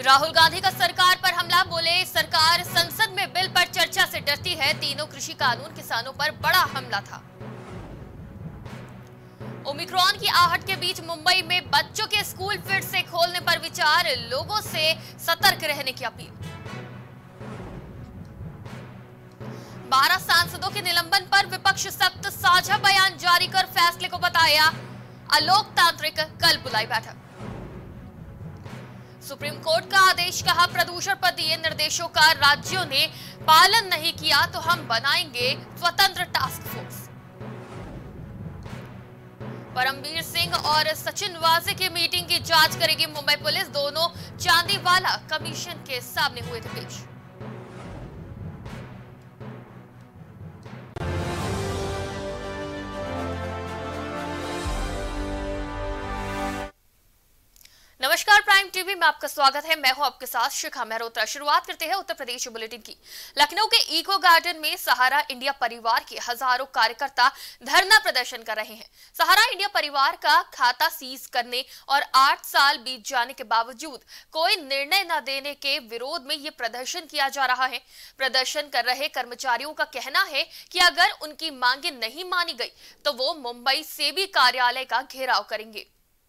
राहुल गांधी का सरकार पर हमला, बोले सरकार संसद में बिल पर चर्चा से डरती है। तीनों कृषि कानून किसानों पर बड़ा हमला था। ओमिक्रॉन की आहट के बीच मुंबई में बच्चों के स्कूल फिर से खोलने पर विचार, लोगों से सतर्क रहने की अपील। 12 सांसदों के निलंबन पर विपक्ष सख्त, साझा बयान जारी कर फैसले को बताया अलोकतांत्रिक, कल बुलाई बैठक। सुप्रीम कोर्ट का आदेश, कहा प्रदूषण पर दिए निर्देशों का राज्यों ने पालन नहीं किया तो हम बनाएंगे स्वतंत्र टास्क फोर्स। परमवीर सिंह और सचिन वाजे की मीटिंग की जांच करेगी मुंबई पुलिस, दोनों चांदीवाला कमीशन के सामने हुए थे पेश। नमस्कार, प्राइम टीवी में आपका स्वागत है। मैं हूं आपके साथ शिखा मेहरोत्रा। शुरुआत करते हैं उत्तर प्रदेश बुलेटिन की। लखनऊ के इको गार्डन में सहारा इंडिया परिवार के हजारों कार्यकर्ता धरना प्रदर्शन कर रहे हैं। सहारा इंडिया परिवार का खाता सीज करने और 8 साल बीत जाने के बावजूद कोई निर्णय न देने के विरोध में ये प्रदर्शन किया जा रहा है। प्रदर्शन कर रहे कर्मचारियों का कहना है कि अगर उनकी मांगे नहीं मानी गई तो वो मुंबई सेबी कार्यालय का घेराव करेंगे।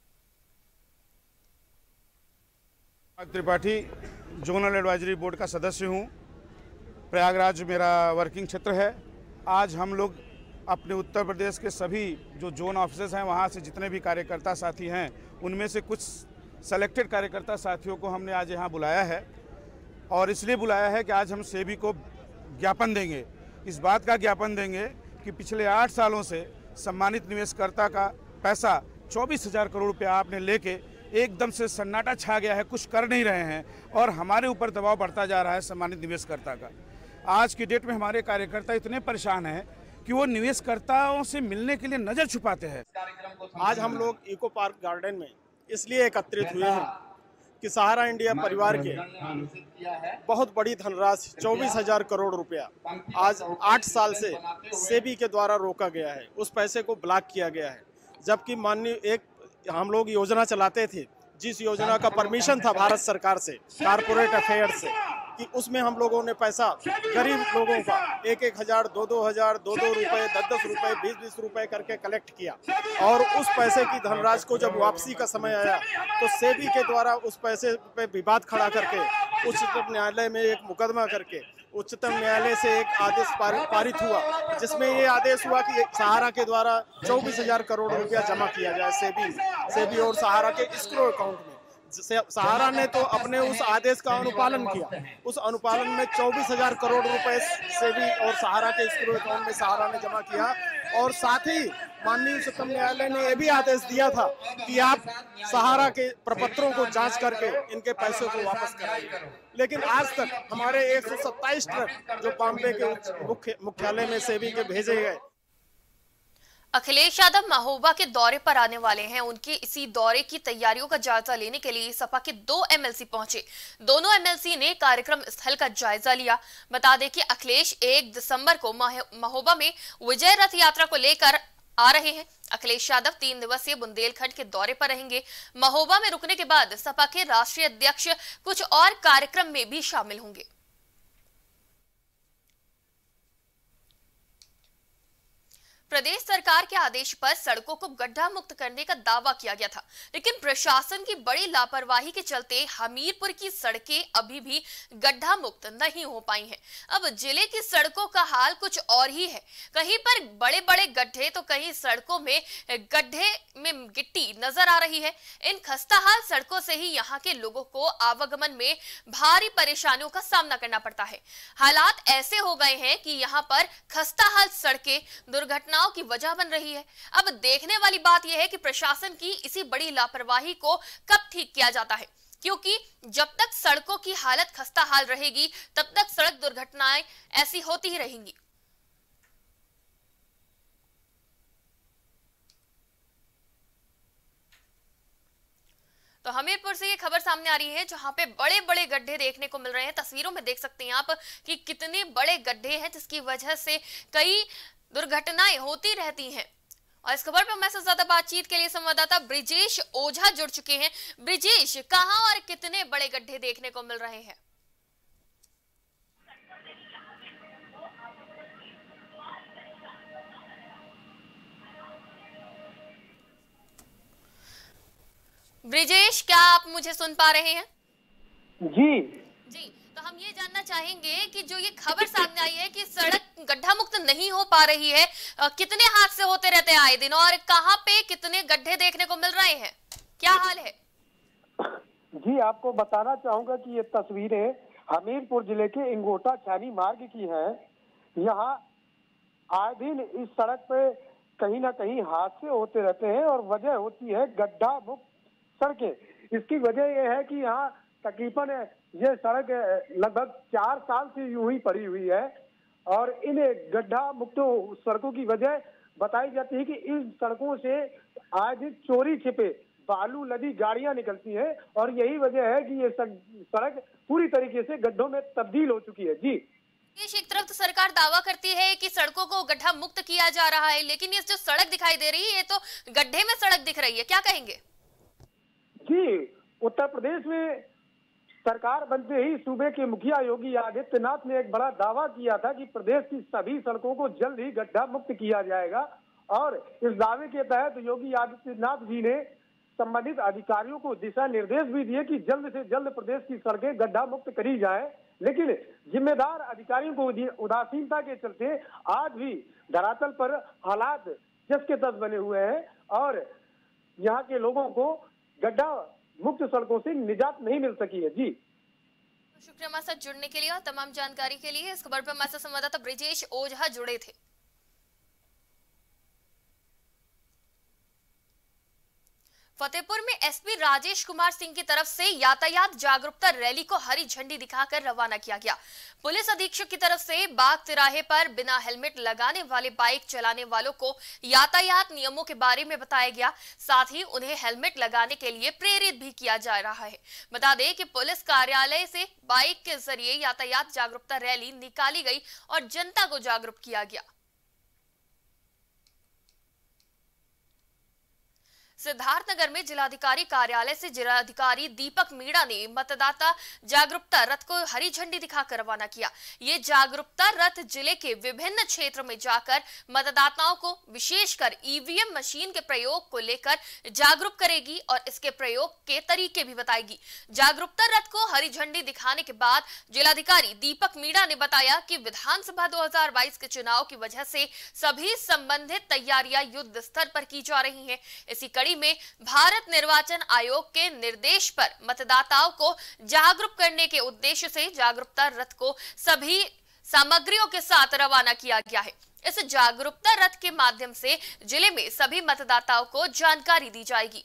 त्रिपाठी जोनल एडवाइजरी बोर्ड का सदस्य हूं। प्रयागराज मेरा वर्किंग क्षेत्र है। आज हम लोग अपने उत्तर प्रदेश के सभी जो जोन ऑफिसर्स हैं वहां से जितने भी कार्यकर्ता साथी हैं उनमें से कुछ सेलेक्टेड कार्यकर्ता साथियों को हमने आज यहां बुलाया है और इसलिए बुलाया है कि आज हम सेबी को ज्ञापन देंगे। इस बात का ज्ञापन देंगे कि पिछले 8 सालों से सम्मानित निवेशकर्ता का पैसा 24,000 करोड़ रुपया आपने लेके एकदम से सन्नाटा छा गया है, कुछ कर नहीं रहे हैं और हमारे ऊपर दबाव बढ़ता जा रहा है सम्मानित निवेशकर्ता का। आज की डेट में हमारे कार्यकर्ता इतने परेशान हैं कि वो निवेशकर्ताओं से मिलने के लिए नज़र छुपाते हैं। आज हम लोग इको पार्क गार्डन में इसलिए एकत्रित हुए हैं कि सहारा इंडिया परिवार के बहुत बड़ी धनराशि 24,000 करोड़ रुपया आज 8 साल से सेबी के द्वारा रोका गया है। उस पैसे को ब्लॉक किया गया है, जबकि माननीय हम लोग योजना चलाते थे, जिस योजना का परमिशन था भारत सरकार से, कारपोरेट अफेयर से, कि उसमें हम लोगों ने पैसा गरीब लोगों का 1-1 हज़ार, 2-2 हज़ार, 2-2 रुपये, 10-10 रुपये, 20-20 रुपये करके कलेक्ट किया और उस पैसे की धनराशि को जब वापसी का समय आया तो सेबी के द्वारा उस पैसे पे विवाद खड़ा करके उच्चतम न्यायालय में एक मुकदमा करके उच्चतम न्यायालय से एक आदेश पारित हुआ, जिसमें ये आदेश हुआ कि सहारा के द्वारा 24,000 करोड़ रुपया जमा किया जाए सेबी और सहारा के एस्क्रो अकाउंट में। सहारा ने तो अपने उस आदेश का अनुपालन किया। उस अनुपालन में 24,000 करोड़ रुपए सेबी और सहारा के एस्क्रो अकाउंट में सहारा ने जमा किया और साथ ही माननीय उच्चतम न्यायालय ने यह भी आदेश दिया था कि आप सहारा के प्रपत्रों को जांच करके इनके पैसों को वापस कराइए। लेकिन आज तक हमारे 127 ट्रक जो बॉम्बे के मुख्यालय में सेबी के भेजे गए। अखिलेश यादव महोबा के दौरे पर आने वाले हैं। उनके इसी दौरे की तैयारियों का जायजा लेने के लिए सपा के 2 एमएलसी पहुंचे। दोनों एमएलसी ने कार्यक्रम स्थल का जायजा लिया। बता दें कि अखिलेश 1 दिसंबर को महोबा में विजय रथ यात्रा को लेकर आ रहे हैं। अखिलेश यादव 3 दिवसीय बुंदेलखंड के दौरे पर रहेंगे। महोबा में रुकने के बाद सपा के राष्ट्रीय अध्यक्ष कुछ और कार्यक्रम में भी शामिल होंगे। प्रदेश सरकार के आदेश पर सड़कों को गड्ढा मुक्त करने का दावा किया गया था, लेकिन प्रशासन की बड़ी लापरवाही के चलते हमीरपुर की सड़कें अभी भी गड्ढा मुक्त नहीं हो पाई हैं। अब जिले की सड़कों का हाल कुछ और ही है। कहीं पर बड़े बड़े गड्ढे तो कहीं सड़कों में गड्ढे में गिट्टी नजर आ रही है। इन खस्ताहाल सड़कों से ही यहाँ के लोगों को आवागमन में भारी परेशानियों का सामना करना पड़ता है। हालात ऐसे हो गए हैं कि यहाँ पर खस्ताहाल सड़कें दुर्घटनाओं की वजह बन रही है। अब देखने वाली बात यह है कि प्रशासन की इसी बड़ी लापरवाही को कब ठीक किया जाता है, क्योंकि जब तक सड़कों की हालत खस्ताहाल रहेगी तब तक सड़क दुर्घटनाएं ऐसी होती ही रहेंगी। तो हमीरपुर से ये खबर सामने आ रही है जहां पे बड़े बड़े गड्ढे देखने को मिल रहे हैं। तस्वीरों में देख सकते हैं आप कि कितने बड़े गड्ढे हैं, जिसकी वजह से कई दुर्घटनाएं होती रहती हैं। और इस खबर पर हमारे साथ ज्यादा बातचीत के लिए संवाददाता ब्रिजेश ओझा जुड़ चुके हैं। ब्रिजेश, कहां और कितने बड़े गड्ढे देखने को मिल रहे हैं? ब्रिजेश, क्या आप मुझे सुन पा रहे हैं? जी जी, तो हम ये जानना चाहेंगे कि जो ये खबर सामने आई है कि सड़क गड्ढा मुक्त नहीं हो पा रही है, कितने हादसे होते रहते हैं आए दिन और कहां पे कितने गड्ढे देखने को मिल रहे हैं, क्या हाल है? जी, आपको बताना चाहूंगा कि ये तस्वीरें हमीरपुर जिले के इंगोटा छानी मार्ग की हैं। यहाँ आए दिन इस सड़क पे कहीं ना कहीं हादसे होते रहते हैं और वजह होती है गड्ढा मुक्त सड़कें। इसकी वजह यह है कि यहाँ तकरीबन ये सड़क लगभग 4 साल से यूं ही पड़ी हुई है और इन गड्ढा मुक्त सड़कों की वजह बताई जाती है कि इन सड़कों से आज चोरी छिपे बालू लदी गाड़ियां निकलती हैं और यही वजह है कि ये सड़क पूरी तरीके से गड्ढों में तब्दील हो चुकी है। जी, एक तरफ तो सरकार दावा करती है कि सड़कों को गड्ढा मुक्त किया जा रहा है, लेकिन ये जो सड़क दिखाई दे रही है ये तो गड्ढे में सड़क दिख रही है, क्या कहेंगे? जी, उत्तर प्रदेश में सरकार बनते ही सूबे के मुखिया योगी आदित्यनाथ ने एक बड़ा दावा किया था कि प्रदेश की सभी सड़कों को जल्द ही गड्ढा मुक्त किया जाएगा और इस दावे के तहत योगी आदित्यनाथ जी ने संबंधित अधिकारियों को दिशा निर्देश भी दिए कि जल्द से जल्द प्रदेश की सड़कें गड्ढा मुक्त करी जाए। लेकिन जिम्मेदार अधिकारियों को उदासीनता के चलते आज भी धरातल पर हालात जस के तस बने हुए हैं और यहाँ के लोगों को गड्ढा मुक्त सड़कों से निजात नहीं मिल सकी है। जी, शुक्रिया हमारे साथ जुड़ने के लिए और तमाम जानकारी के लिए। इस खबर पर हमारे साथ संवाददाता ब्रिजेश ओझा जुड़े थे। फतेहपुर में एसपी राजेश कुमार सिंह की तरफ से यातायात जागरूकता रैली को हरी झंडी दिखाकर रवाना किया गया। पुलिस अधीक्षक की तरफ से बाग तिराहे पर बिना हेलमेट लगाने वाले बाइक चलाने वालों को यातायात नियमों के बारे में बताया गया, साथ ही उन्हें हेलमेट लगाने के लिए प्रेरित भी किया जा रहा है। बता दें कि पुलिस कार्यालय से बाइक के जरिए यातायात जागरूकता रैली निकाली गई और जनता को जागरूक किया गया। सिद्धार्थनगर में जिलाधिकारी कार्यालय से जिलाधिकारी दीपक मीणा ने मतदाता जागरूकता रथ को हरी झंडी दिखाकर रवाना किया। ये जागरूकता रथ जिले के विभिन्न क्षेत्रों में जाकर मतदाताओं को विशेषकर ईवीएम मशीन के प्रयोग को लेकर जागरूक करेगी और इसके प्रयोग के तरीके भी बताएगी। जागरूकता रथ को हरी झंडी दिखाने के बाद जिलाधिकारी दीपक मीणा ने बताया कि विधानसभा 2022 के चुनाव की वजह से सभी संबंधित तैयारियां युद्ध स्तर पर की जा रही हैं। इसी कड़ी में भारत निर्वाचन आयोग के निर्देश पर मतदाताओं को जागरूक करने के उद्देश्य से जागरूकता रथ को सभी सामग्रियों के साथ रवाना किया गया है। इस जागरूकता रथ के माध्यम से जिले में सभी मतदाताओं को जानकारी दी जाएगी।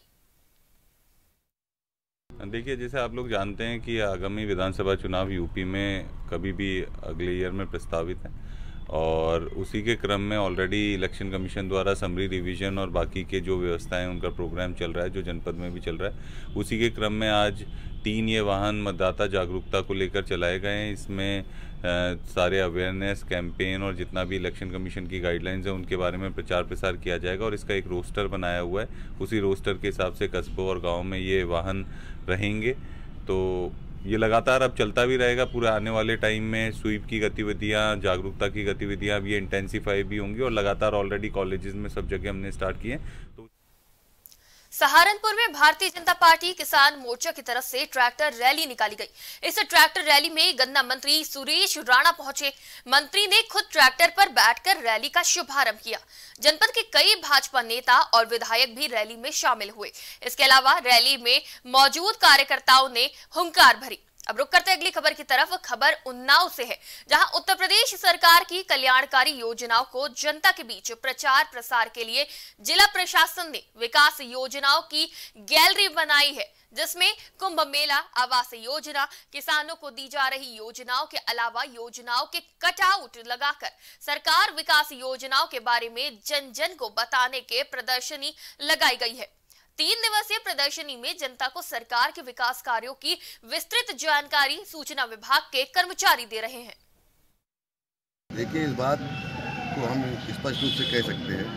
देखिए, जैसे आप लोग जानते हैं कि आगामी विधानसभा चुनाव यूपी में कभी भी अगले ईयर में प्रस्तावित है और उसी के क्रम में ऑलरेडी इलेक्शन कमीशन द्वारा समरी रिवीजन और बाकी के जो व्यवस्थाएं उनका प्रोग्राम चल रहा है, जो जनपद में भी चल रहा है। उसी के क्रम में आज 3 ये वाहन मतदाता जागरूकता को लेकर चलाए गए हैं। इसमें सारे अवेयरनेस कैंपेन और जितना भी इलेक्शन कमीशन की गाइडलाइंस है उनके बारे में प्रचार प्रसार किया जाएगा और इसका एक रोस्टर बनाया हुआ है। उसी रोस्टर के हिसाब से कस्बों और गाँव में ये वाहन रहेंगे। तो ये लगातार अब चलता भी रहेगा। पूरे आने वाले टाइम में स्वीप की गतिविधियां, जागरूकता की गतिविधियां अब ये इंटेंसिफाई भी होंगी और लगातार ऑलरेडी कॉलेजेस में सब जगह हमने स्टार्ट किए हैं। तो सहारनपुर में भारतीय जनता पार्टी किसान मोर्चा की तरफ से ट्रैक्टर रैली निकाली गई। इस ट्रैक्टर रैली में गन्ना मंत्री सुरेश राणा पहुंचे। मंत्री ने खुद ट्रैक्टर पर बैठकर रैली का शुभारंभ किया। जनपद के कई भाजपा नेता और विधायक भी रैली में शामिल हुए। इसके अलावा रैली में मौजूद कार्यकर्ताओं ने हुंकार भरी। अब रुक करते अगली खबर की तरफ। खबर उन्नाव से है, जहां उत्तर प्रदेश सरकार की कल्याणकारी योजनाओं को जनता के बीच प्रचार प्रसार के लिए जिला प्रशासन ने विकास योजनाओं की गैलरी बनाई है, जिसमें कुंभ मेला, आवास योजना, किसानों को दी जा रही योजनाओं के अलावा योजनाओं के कटआउट लगाकर सरकार विकास योजनाओं के बारे में जन जन को बताने के प्रदर्शनी लगाई गई है। 3 दिवसीय प्रदर्शनी में जनता को सरकार के विकास कार्यों की विस्तृत जानकारी सूचना विभाग के कर्मचारी दे रहे हैं। देखिए, इस बात को हम स्पष्ट रूप से कह सकते हैं कि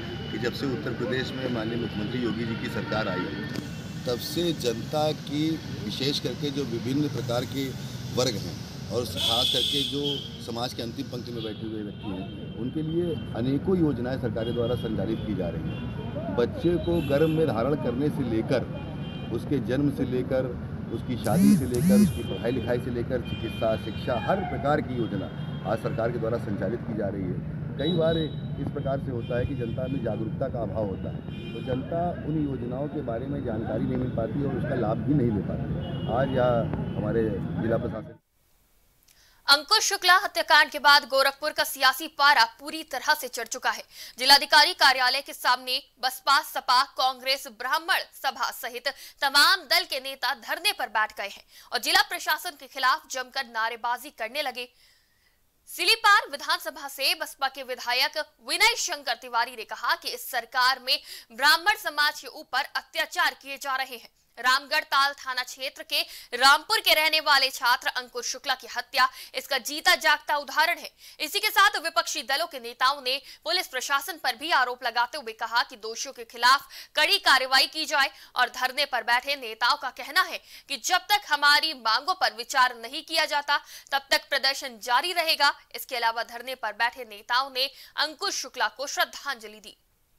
जब से उत्तर प्रदेश में माननीय मुख्यमंत्री योगी जी की सरकार आई, तब से जनता की विशेष करके जो विभिन्न प्रकार के वर्ग हैं और खास करके जो समाज के अंतिम पंक्ति में बैठे हुए व्यक्ति हैं, उनके लिए अनेकों योजनाएं सरकार द्वारा संचालित की जा रही हैं। बच्चे को गर्भ में धारण करने से लेकर उसके जन्म से लेकर उसकी शादी से लेकर उसकी पढ़ाई लिखाई से लेकर चिकित्सा, शिक्षा, हर प्रकार की योजना आज सरकार के द्वारा संचालित की जा रही है। कई बार इस प्रकार से होता है कि जनता में जागरूकता का अभाव होता है, तो जनता उन योजनाओं के बारे में जानकारी नहीं मिल पाती और उसका लाभ भी नहीं ले पाती। आज यहाँ हमारे जिला प्रशासन अंकुश शुक्ला हत्याकांड के बाद गोरखपुर का सियासी पारा पूरी तरह से चढ़ चुका है। जिलाधिकारी कार्यालय के सामने बसपा, सपा, कांग्रेस, ब्राह्मण सभा सहित तमाम दल के नेता धरने पर बैठ गए हैं और जिला प्रशासन के खिलाफ जमकर नारेबाजी करने लगे। सिलीपार विधानसभा से बसपा के विधायक विनय शंकर तिवारी ने कहा कि इस सरकार में ब्राह्मण समाज के ऊपर अत्याचार किए जा रहे हैं। रामगढ़ ताल थाना क्षेत्र के रामपुर के रहने वाले छात्र अंकुश शुक्ला की हत्या इसका जीता जागता उदाहरण है। इसी के साथ विपक्षी दलों के नेताओं ने पुलिस प्रशासन पर भी आरोप लगाते हुए कहा कि दोषियों के खिलाफ कड़ी कार्रवाई की जाए और धरने पर बैठे नेताओं का कहना है कि जब तक हमारी मांगों पर विचार नहीं किया जाता तब तक प्रदर्शन जारी रहेगा। इसके अलावा धरने पर बैठे नेताओं ने अंकुश शुक्ला को श्रद्धांजलि दी।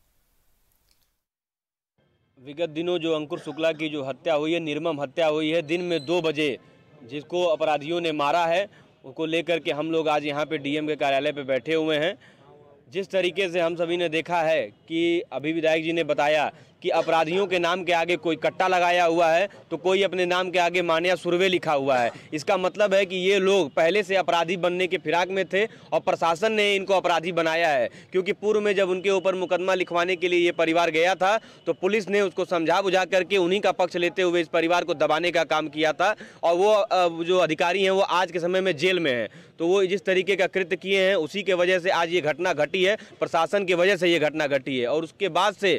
विगत दिनों जो अंकुश शुक्ला की जो हत्या हुई है, निर्मम हत्या हुई है, दिन में 2 बजे जिसको अपराधियों ने मारा है, उसको लेकर के हम लोग आज यहाँ पे डीएम के कार्यालय पे बैठे हुए हैं। जिस तरीके से हम सभी ने देखा है कि अभी विधायक जी ने बताया कि अपराधियों के नाम के आगे कोई कट्टा लगाया हुआ है तो कोई अपने नाम के आगे मान्या सुरवे लिखा हुआ है। इसका मतलब है कि ये लोग पहले से अपराधी बनने के फिराक में थे और प्रशासन ने इनको अपराधी बनाया है, क्योंकि पूर्व में जब उनके ऊपर मुकदमा लिखवाने के लिए ये परिवार गया था तो पुलिस ने उसको समझा बुझा करके उन्हीं का पक्ष लेते हुए इस परिवार को दबाने का काम किया था और वो जो अधिकारी हैं वो आज के समय में जेल में हैं। तो वो जिस तरीके का कृत्य किए हैं उसी के वजह से आज ये घटना घटी है, प्रशासन की वजह से ये घटना घटी है। और उसके बाद से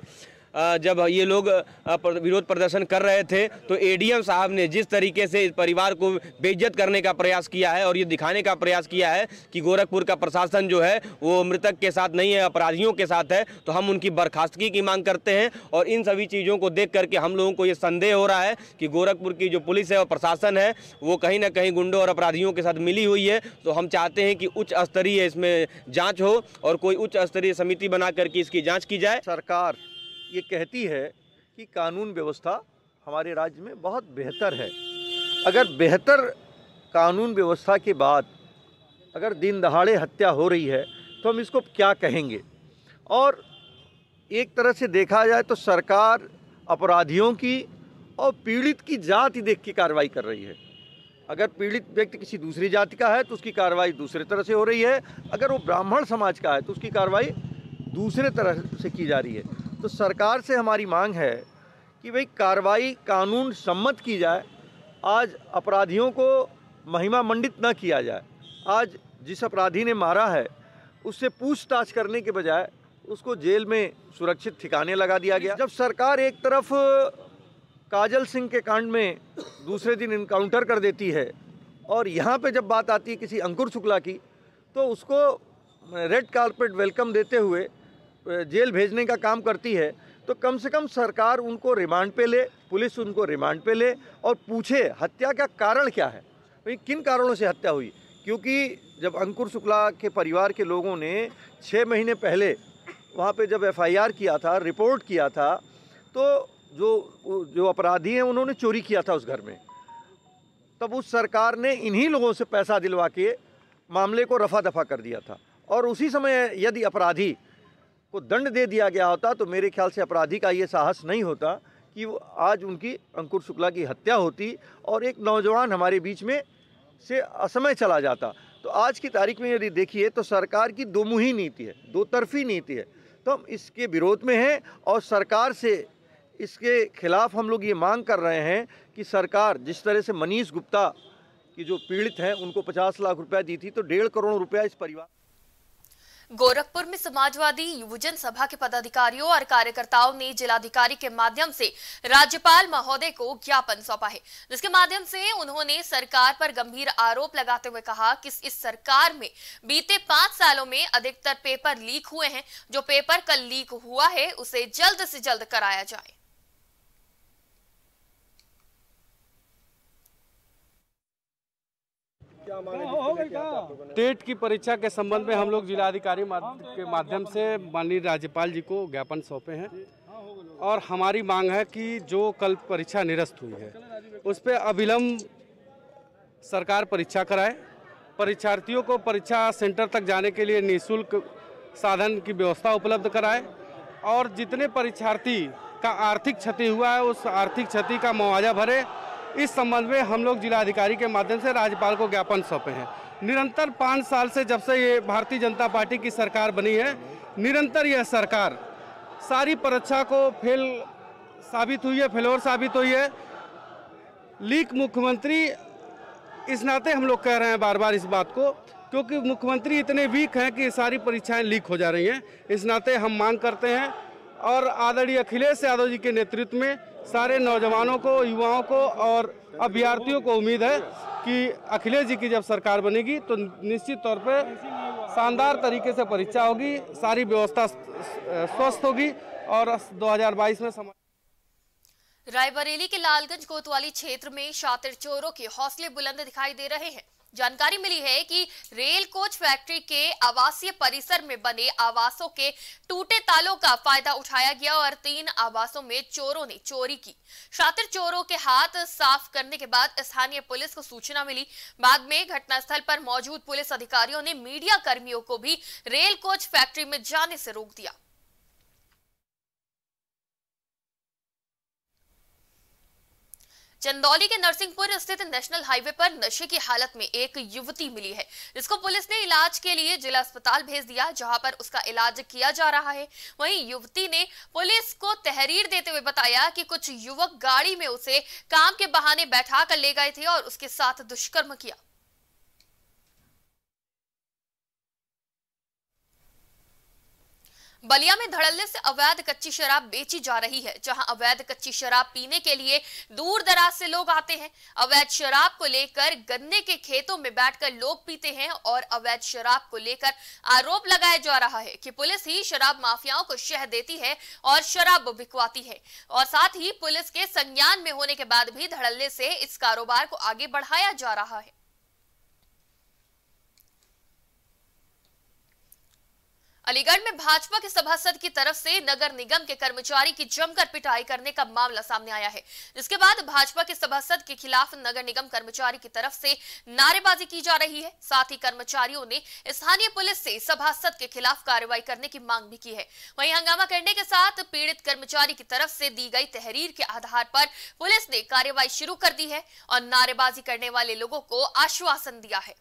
जब ये लोग विरोध प्रदर्शन कर रहे थे तो एडीएम साहब ने जिस तरीके से इस परिवार को बेइज्जत करने का प्रयास किया है और ये दिखाने का प्रयास किया है कि गोरखपुर का प्रशासन जो है वो मृतक के साथ नहीं है, अपराधियों के साथ है, तो हम उनकी बर्खास्तगी की मांग करते हैं। और इन सभी चीज़ों को देख करके हम लोगों को ये संदेह हो रहा है कि गोरखपुर की जो पुलिस है और प्रशासन है वो कहीं ना कहीं गुंडों और अपराधियों के साथ मिली हुई है। तो हम चाहते हैं कि उच्च स्तरीय इसमें जाँच हो और कोई उच्च स्तरीय समिति बना करके इसकी जाँच की जाए। सरकार ये कहती है कि कानून व्यवस्था हमारे राज्य में बहुत बेहतर है। अगर बेहतर कानून व्यवस्था के बाद अगर दिन दहाड़े हत्या हो रही है तो हम इसको क्या कहेंगे। और एक तरह से देखा जाए तो सरकार अपराधियों की और पीड़ित की जाति देख के कार्रवाई कर रही है। अगर पीड़ित व्यक्ति किसी दूसरी जाति का है तो उसकी कार्रवाई दूसरे तरह से हो रही है, अगर वो ब्राह्मण समाज का है तो उसकी कार्रवाई दूसरे तरह से की जा रही है। तो सरकार से हमारी मांग है कि भाई कार्रवाई कानून सम्मत की जाए। आज अपराधियों को महिमा मंडित न किया जाए। आज जिस अपराधी ने मारा है उससे पूछताछ करने के बजाय उसको जेल में सुरक्षित ठिकाने लगा दिया गया। जब सरकार एक तरफ काजल सिंह के कांड में दूसरे दिन इनकाउंटर कर देती है और यहाँ पे जब बात आती है किसी अंकुश शुक्ला की तो उसको रेड कारपेट वेलकम देते हुए जेल भेजने का काम करती है, तो कम से कम सरकार उनको रिमांड पे ले, पुलिस उनको रिमांड पे ले और पूछे हत्या का कारण क्या है, भाई किन कारणों से हत्या हुई। क्योंकि जब अंकुश शुक्ला के परिवार के लोगों ने 6 महीने पहले वहाँ पे जब एफआईआर किया था, रिपोर्ट किया था, तो जो अपराधी हैं उन्होंने चोरी किया था उस घर में, तब उस सरकार ने इन्हीं लोगों से पैसा दिलवा के मामले को रफा दफा कर दिया था। और उसी समय यदि अपराधी को दंड दे दिया गया होता तो मेरे ख्याल से अपराधी का ये साहस नहीं होता कि वो आज उनकी अंकुश शुक्ला की हत्या होती और एक नौजवान हमारे बीच में से असमय चला जाता। तो आज की तारीख में यदि देखिए तो सरकार की दोमुही नीति है, दो तरफी नीति है, तो हम इसके विरोध में हैं और सरकार से इसके खिलाफ हम लोग ये मांग कर रहे हैं कि सरकार जिस तरह से मनीष गुप्ता की जो पीड़ित हैं उनको 50 लाख रुपया दी थी तो 1.5 करोड़ रुपया इस परिवार। गोरखपुर में समाजवादी युवजन सभा के पदाधिकारियों और कार्यकर्ताओं ने जिलाधिकारी के माध्यम से राज्यपाल महोदय को ज्ञापन सौंपा है, जिसके माध्यम से उन्होंने सरकार पर गंभीर आरोप लगाते हुए कहा कि इस सरकार में बीते 5 सालों में अधिकतर पेपर लीक हुए हैं। जो पेपर कल लीक हुआ है उसे जल्द से जल्द कराया जाए। टेट की परीक्षा के संबंध में हम लोग जिलाधिकारी के माध्यम से माननीय राज्यपाल जी को ज्ञापन सौंपे हैं और हमारी मांग है कि जो कल परीक्षा निरस्त हुई है उस पर अविलंब सरकार परीक्षा कराए, परीक्षार्थियों को परीक्षा सेंटर तक जाने के लिए निःशुल्क साधन की व्यवस्था उपलब्ध कराए और जितने परीक्षार्थी का आर्थिक क्षति हुआ है उस आर्थिक क्षति का मुआवजा भरे। इस संबंध में हम लोग जिलाधिकारी के माध्यम से राज्यपाल को ज्ञापन सौंपे हैं। निरंतर 5 साल से जब से ये भारतीय जनता पार्टी की सरकार बनी है, निरंतर यह सरकार सारी परीक्षा को फेल साबित हुई है, फेलोर साबित हुई है। लीक मुख्यमंत्री, इस नाते हम लोग कह रहे हैं बार बार इस बात को, क्योंकि मुख्यमंत्री इतने वीक हैं कि सारी परीक्षाएं लीक हो जा रही हैं। इस नाते हम मांग करते हैं और आदरणीय अखिलेश यादव जी के नेतृत्व में सारे नौजवानों को, युवाओं को और अभ्यर्थियों को उम्मीद है कि अखिलेश जी की जब सरकार बनेगी तो निश्चित तौर पर शानदार तरीके से परीक्षा होगी, सारी व्यवस्था स्वस्थ होगी और 2022 में रायबरेली के लालगंज कोतवाली क्षेत्र में शातिर चोरों के हौसले बुलंद दिखाई दे रहे हैं। जानकारी मिली है कि रेल कोच फैक्ट्री के आवासीय परिसर में बने आवासों के टूटे तालों का फायदा उठाया गया और 3 आवासों में चोरों ने चोरी की। शातिर चोरों के हाथ साफ करने के बाद स्थानीय पुलिस को सूचना मिली। बाद में घटनास्थल पर मौजूद पुलिस अधिकारियों ने मीडिया कर्मियों को भी रेल कोच फैक्ट्री में जाने से रोक दिया। चंदौली के नरसिंहपुर स्थित नेशनल हाईवे पर नशे की हालत में एक युवती मिली है, जिसको पुलिस ने इलाज के लिए जिला अस्पताल भेज दिया, जहां पर उसका इलाज किया जा रहा है। वहीं युवती ने पुलिस को तहरीर देते हुए बताया कि कुछ युवक गाड़ी में उसे काम के बहाने बैठा कर ले गए थे और उसके साथ दुष्कर्म किया। बलिया में धड़ल्ले से अवैध कच्ची शराब बेची जा रही है, जहां अवैध कच्ची शराब पीने के लिए दूर दराज से लोग आते हैं। अवैध शराब को लेकर गन्ने के खेतों में बैठकर लोग पीते हैं और अवैध शराब को लेकर आरोप लगाया जा रहा है कि पुलिस ही शराब माफियाओं को शह देती है और शराब बिकवाती है, और साथ ही पुलिस के संज्ञान में होने के बाद भी धड़ल्ले से इस कारोबार को आगे बढ़ाया जा रहा है। अलीगढ़ में भाजपा के सभासद की तरफ से नगर निगम के कर्मचारी की जमकर पिटाई करने का मामला सामने आया है, जिसके बाद भाजपा के सभासद के खिलाफ नगर निगम कर्मचारी की तरफ से नारेबाजी की जा रही है। साथ ही कर्मचारियों ने स्थानीय पुलिस से सभासद के खिलाफ कार्रवाई करने की मांग भी की है। वहीं हंगामा करने के साथ पीड़ित कर्मचारी की तरफ से दी गई तहरीर के आधार पर पुलिस ने कार्रवाई शुरू कर दी है और नारेबाजी करने वाले लोगों को आश्वासन दिया है।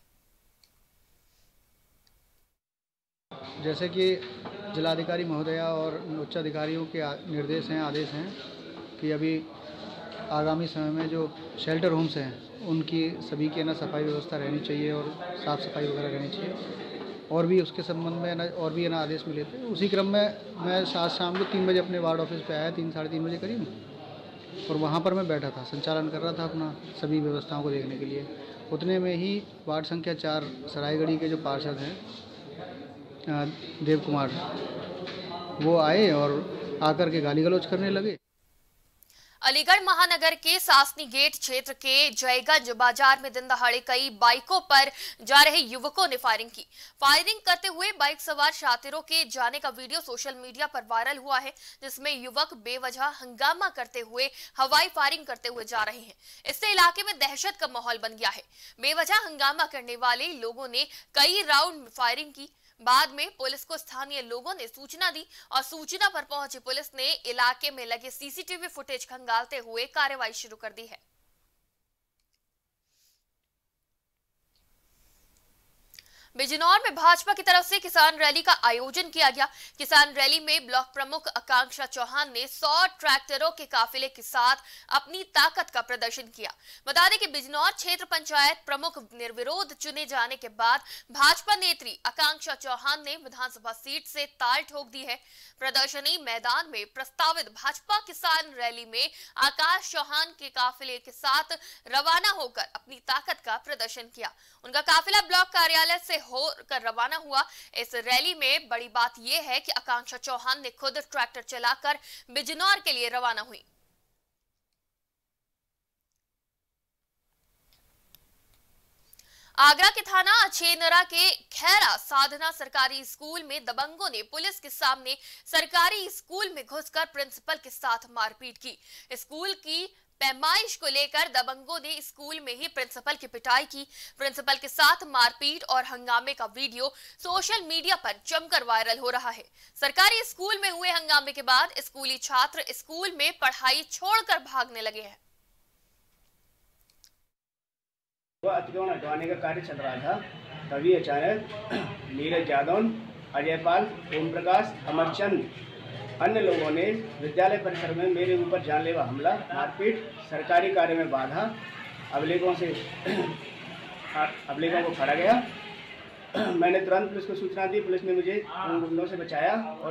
जैसे कि जिलाधिकारी महोदया और उच्चाधिकारियों के निर्देश हैं, आदेश हैं कि अभी आगामी समय में जो शेल्टर होम्स हैं उनकी सभी के ना सफाई व्यवस्था रहनी चाहिए और साफ़ सफाई वगैरह रहनी चाहिए, और भी उसके संबंध में ना और भी ना आदेश मिले थे। उसी क्रम में मैं आज शाम को 3 बजे अपने वार्ड ऑफिस पे आया, 3 साढ़े 3 बजे करीब, और वहाँ पर मैं बैठा था, संचालन कर रहा था अपना सभी व्यवस्थाओं को देखने के लिए। उतने में ही वार्ड संख्या 4 सरायगढ़ी के जो पार्षद हैं देव कुमार, वो आए और आकर के गाली गलौज करने लगे। अलीगढ़ महानगर के सासनी गेट क्षेत्र के जयगंज बाजार में दिन दहाड़े कई बाइकों पर जा रहे युवकों ने फायरिंग की। फायरिंग करते हुए बाइक सवार शातिरों के जाने का वीडियो सोशल मीडिया पर वायरल हुआ है, जिसमें युवक बेवजह हंगामा करते हुए हवाई फायरिंग करते हुए जा रहे हैं। इससे इलाके में दहशत का माहौल बन गया है। बेवजह हंगामा करने वाले लोगों ने कई राउंड फायरिंग की। बाद में पुलिस को स्थानीय लोगों ने सूचना दी और सूचना पर पहुंची पुलिस ने इलाके में लगे सीसीटीवी फुटेज खंगालते हुए कार्रवाई शुरू कर दी है। बिजनौर में भाजपा की तरफ से किसान रैली का आयोजन किया गया। किसान रैली में ब्लॉक प्रमुख आकांक्षा चौहान ने 100 ट्रैक्टरों के काफिले के साथ अपनी ताकत का प्रदर्शन किया। बता दें कि बिजनौर क्षेत्र पंचायत प्रमुख निर्विरोध चुने जाने के बाद भाजपा नेत्री आकांक्षा चौहान ने विधानसभा सीट से ताल ठोक दी है। प्रदर्शनी मैदान में प्रस्तावित भाजपा किसान रैली में आकाश चौहान के काफिले के साथ रवाना होकर अपनी ताकत का प्रदर्शन किया। उनका काफिला ब्लॉक कार्यालय से होकर रवाना हुआ। इस रैली में बड़ी बात यह है कि आकांक्षा चौहान ने खुद ट्रैक्टर चलाकर बिजनौर के लिए रवाना हुई। आगरा के थाना अछेनरा के खैरा साधना सरकारी स्कूल में दबंगों ने पुलिस के सामने सरकारी स्कूल में घुसकर प्रिंसिपल के साथ मारपीट की। स्कूल की पैमाइश को लेकर दबंगों ने स्कूल में ही प्रिंसिपल की पिटाई की। प्रिंसिपल के साथ मारपीट और हंगामे का वीडियो सोशल मीडिया पर जमकर वायरल हो रहा है। सरकारी स्कूल में हुए हंगामे के बाद स्कूली छात्र स्कूल में पढ़ाई छोड़कर भागने लगे हैं। अतिक्रमण हटवाने का कार्य चल रहा था, तभी अचानक नीरज यादव, अजय पाल, ओम प्रकाश, अमरचंद अन्य लोगों ने विद्यालय परिसर में मेरे ऊपर जानलेवा हमला, मारपीट, सरकारी कार्य में बाधा, अभिलेखों को फड़ा गया। मैंने तुरंत पुलिस को सूचना दी। पुलिस ने मुझे उन गुंडों से बचाया और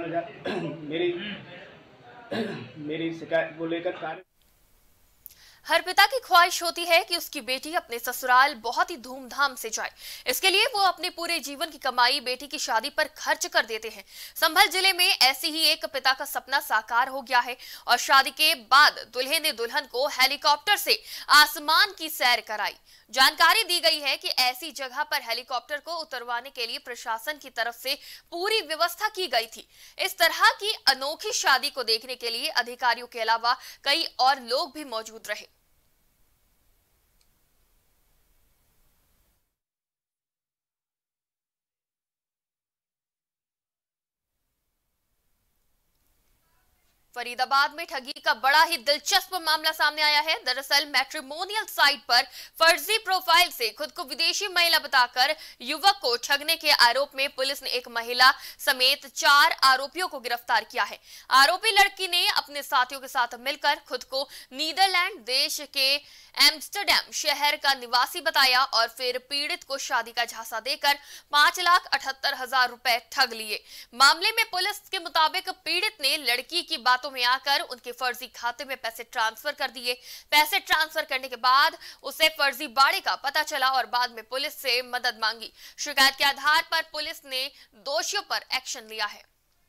मेरी शिकायत को लेकर कार्य। हर पिता की ख्वाहिश होती है कि उसकी बेटी अपने ससुराल बहुत ही धूमधाम से जाए। इसके लिए वो अपने पूरे जीवन की कमाई बेटी की शादी पर खर्च कर देते हैं। संभल जिले में ऐसी ही एक पिता का सपना साकार हो गया है और शादी के बाद दुल्हे ने दुल्हन को हेलीकॉप्टर से आसमान की सैर कराई। जानकारी दी गई है कि ऐसी जगह पर हेलीकॉप्टर को उतरवाने के लिए प्रशासन की तरफ से पूरी व्यवस्था की गई थी। इस तरह की अनोखी शादी को देखने के लिए अधिकारियों के अलावा कई और लोग भी मौजूद रहे। फरीदाबाद में ठगी का बड़ा ही दिलचस्प मामला सामने आया है। दरअसल मैट्रिमोनियल साइट पर फर्जी प्रोफाइल से खुद को विदेशी महिला बताकर युवक को ठगने के आरोप में पुलिस ने एक महिला समेत 4 आरोपियों को गिरफ्तार किया है। आरोपी लड़की ने अपने साथियों के साथ मिलकर खुद को नीदरलैंड देश के एम्स्टरडैम शहर का निवासी बताया और फिर पीड़ित को शादी का झांसा देकर 5,78,000 रुपए ठग लिए। मामले में पुलिस के मुताबिक पीड़ित ने लड़की की बातों में आकर उनके फर्जी खाते में पैसे ट्रांसफर कर दिए। पैसे ट्रांसफर करने के बाद उसे फर्जी बाड़े का पता चला और बाद में पुलिस से मदद मांगी। शिकायत के आधार पर पुलिस ने दोषियों पर एक्शन लिया है।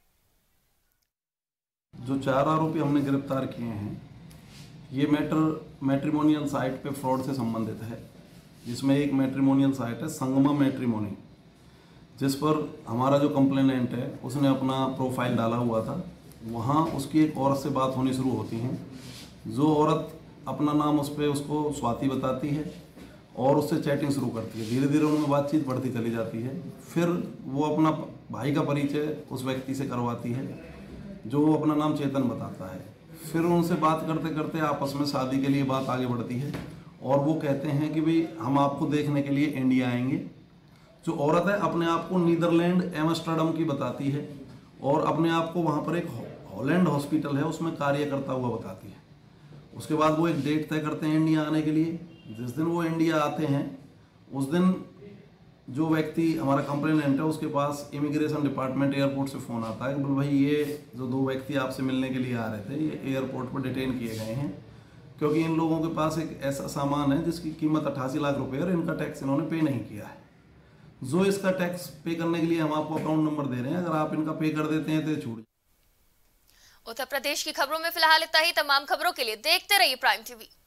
जो 4 आरोपी हमने गिरफ्तार किए हैं, ये मैट्रिमोनियल साइट पे फ्रॉड से संबंधित है, जिसमें एक मैट्रिमोनियल साइट है संगमा मैट्रिमोनी, जिस पर हमारा जो कंप्लेनेंट है उसने अपना प्रोफाइल डाला हुआ था। वहाँ उसकी एक औरत से बात होनी शुरू होती है। जो औरत अपना नाम उस पर उसको स्वाति बताती है और उससे चैटिंग शुरू करती है। धीरे धीरे उनमें बातचीत बढ़ती चली जाती है। फिर वो अपना भाई का परिचय उस व्यक्ति से करवाती है, जो अपना नाम चेतन बताता है। फिर उनसे बात करते करते आपस में शादी के लिए बात आगे बढ़ती है और वो कहते हैं कि भाई हम आपको देखने के लिए इंडिया आएंगे। जो औरत है अपने आप को नीदरलैंड एम्स्टरडम की बताती है और अपने आप को वहाँ पर एक हॉलैंड हॉस्पिटल है उसमें कार्य करता हुआ बताती है। उसके बाद वो एक डेट तय करते हैं इंडिया आने के लिए। जिस दिन वो इंडिया आते हैं उस दिन जो व्यक्ति हमारा कंप्लेनेंट है उसके पास इमिग्रेशन डिपार्टमेंट एयरपोर्ट से फ़ोन आता है कि बोल भाई ये जो 2 व्यक्ति आपसे मिलने के लिए आ रहे थे ये एयरपोर्ट पर डिटेन किए गए हैं, क्योंकि इन लोगों के पास एक ऐसा सामान है जिसकी कीमत 88 लाख रुपए और इनका टैक्स इन्होंने पे नहीं किया है। जो इसका टैक्स पे करने के लिए हम आपको अकाउंट नंबर दे रहे हैं, अगर आप इनका पे कर देते हैं तो छूट। उत्तर प्रदेश की खबरों में फिलहाल इतना ही। तमाम खबरों के लिए देखते रहिए प्राइम टीवी।